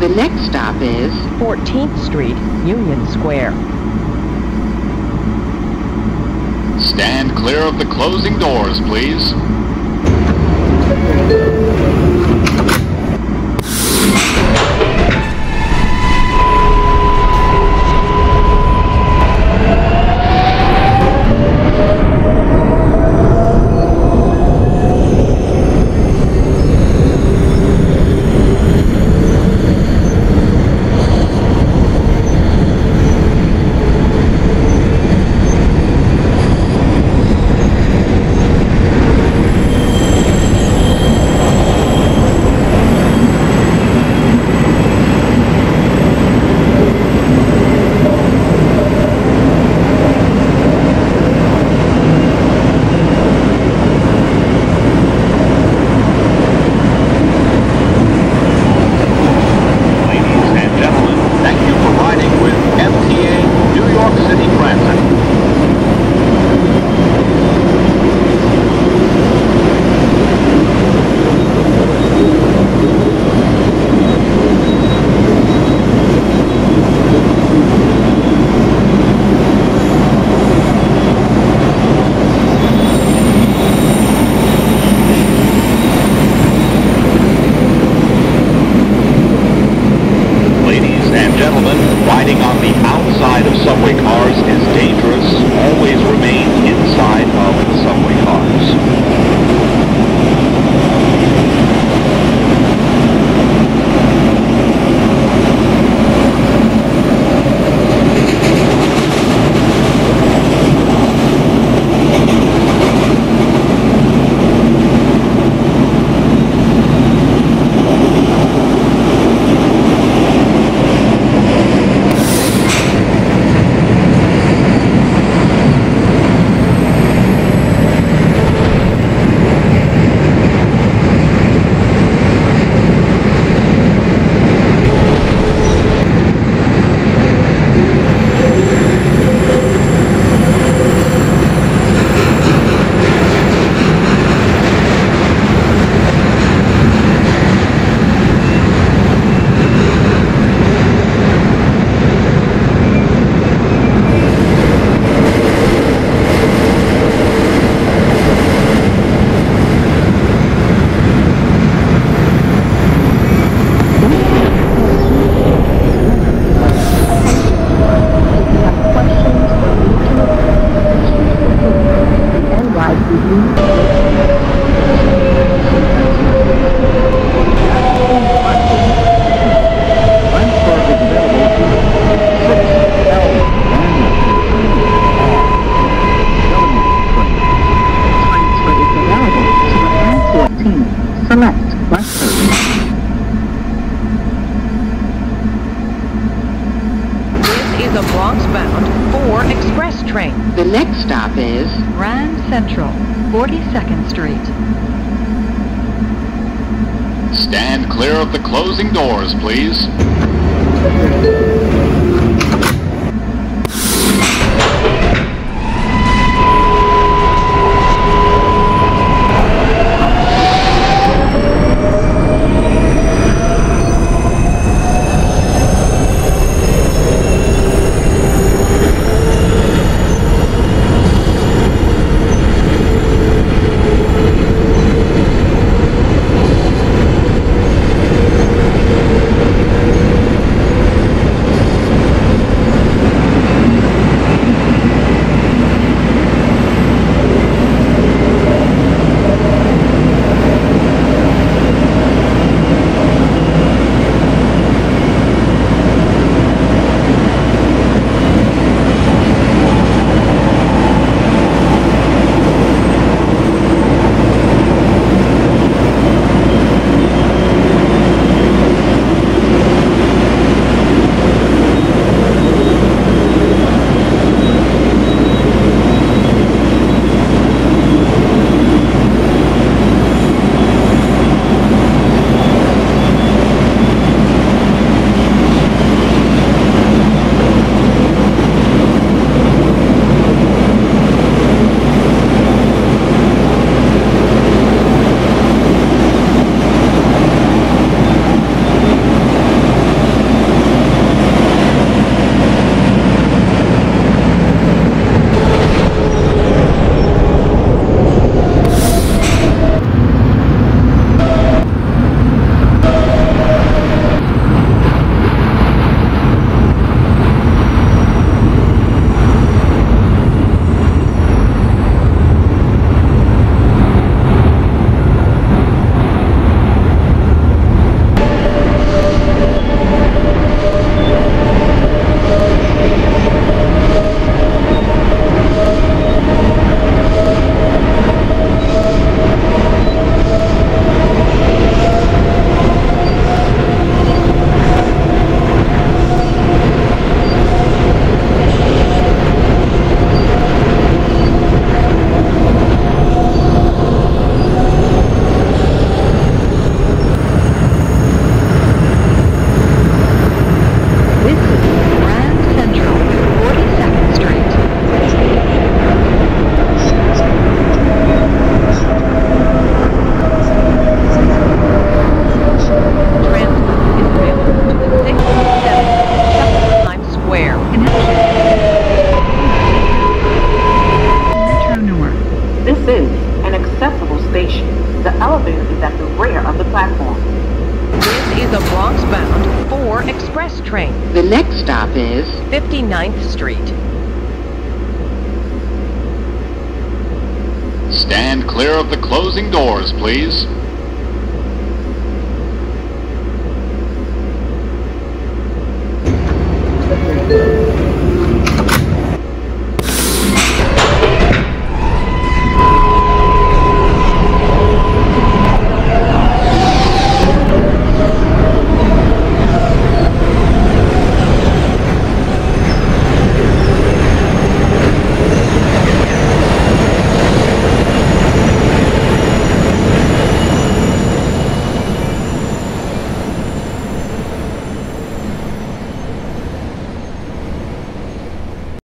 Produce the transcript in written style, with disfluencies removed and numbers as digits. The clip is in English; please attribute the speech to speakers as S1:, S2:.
S1: The next stop is
S2: 14th Street, Union Square.
S3: Stand clear of the closing doors, please. Riding on the outside of subway cars is dangerous. Always remain inside of the subway cars.
S1: Select bus service.
S2: This is a Bronx-bound 4 express train.
S1: The next stop is
S2: Grand Central, 42nd Street.
S3: Stand clear of the closing doors, please.
S1: This is Grand Central, 42nd Street.
S2: Transit is available to the 6 and 7 South Times Square.
S1: Metro North.
S4: This is an accessible station. The elevator is at the rear of the platform.
S2: This is a Bronx-bound 4 express train,
S1: The next stop is
S2: 59th Street.
S3: Stand clear of the closing doors, please.